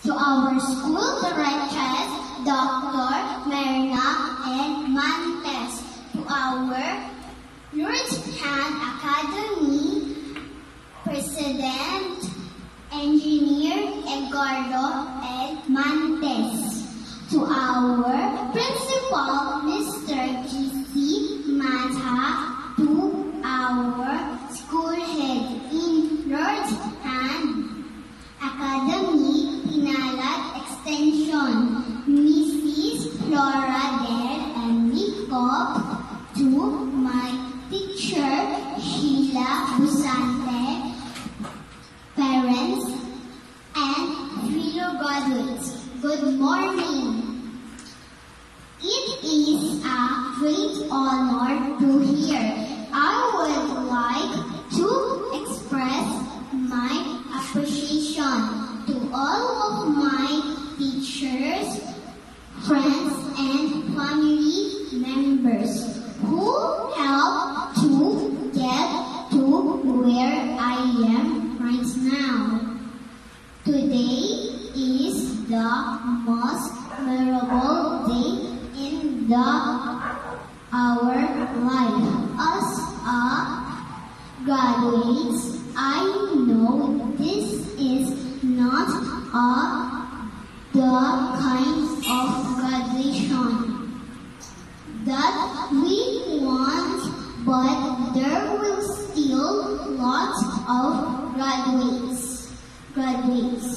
To our school directors, Dr. Merna and Mantes. To our Northern Academy President, Engineer Edgardo and Mantes. To our Principal, Mr. G.C. Mata. To our school head in Northern Academy Pinalad Extension, Mrs. Flora Del and Nicop. To my teacher, Sheila Busante, parents, and fellow graduates, good morning. It is a great honor to hear. I would like to express my appreciation to all of my teachers, friends, and family members who helped to get to where I am right now. Today is the most memorable day in our life. As graduates, I know this is not the kind of graduation that we want, but there will still lots of graduates that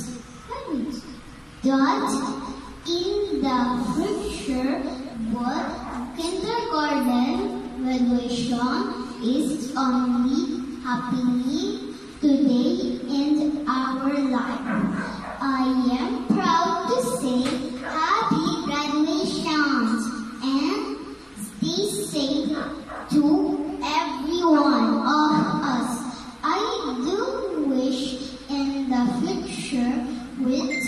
in the future, but kindergarten graduation is only happening today in our life. I am proud to say happy graduations and stay safe to every one of us. I do wish in the future with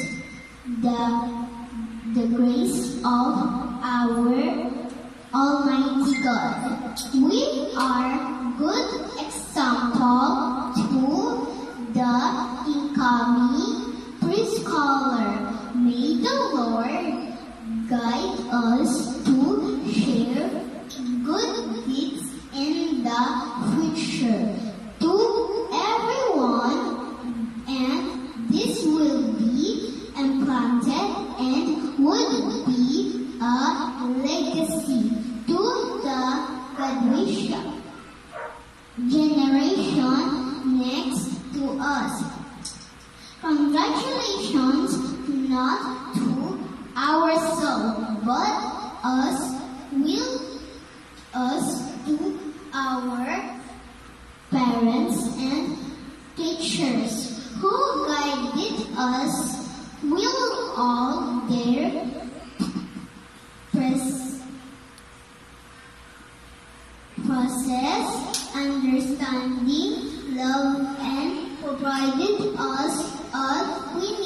the grace of our Almighty God. We are good example to the incoming preschooler. May the Lord guide us to share good deeds in the future to everyone, and this will be implanted and would be a legacy to the graduation generation next to us. Congratulations not to ourselves, but us to our parents and teachers who guided us. Will all their process, understanding, love, and provided us all we